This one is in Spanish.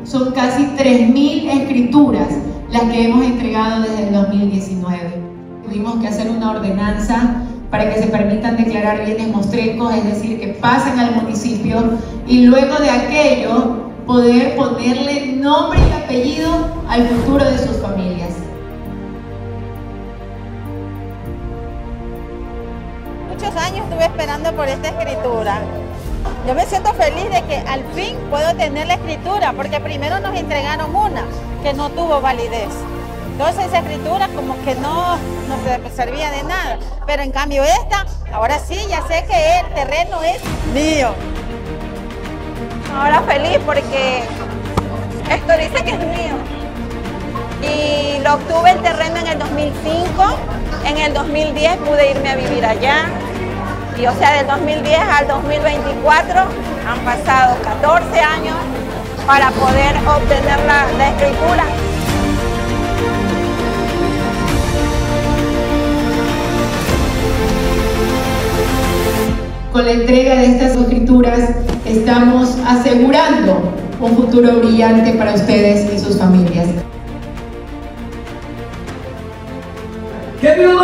son casi 3.000 escrituras las que hemos entregado desde el 2019. Tuvimos que hacer una ordenanza para que se permitan declarar bienes mostrecos, es decir, que pasen al municipio y luego de aquello poder ponerle nombre y apellido al futuro de sus familias. Muchos años estuve esperando por esta escritura. Yo me siento feliz de que al fin puedo tener la escritura, porque primero nos entregaron una que no tuvo validez. Entonces esa escritura como que no servía de nada, pero en cambio esta, ahora sí, ya sé que el terreno es mío. Ahora feliz porque esto dice que es mío. Y lo obtuve el terreno en el 2005, en el 2010 pude irme a vivir allá. Y o sea, del 2010 al 2024 han pasado 14 años para poder obtener la escritura. Con la entrega de estas escrituras estamos asegurando un futuro brillante para ustedes y sus familias. ¡Que viva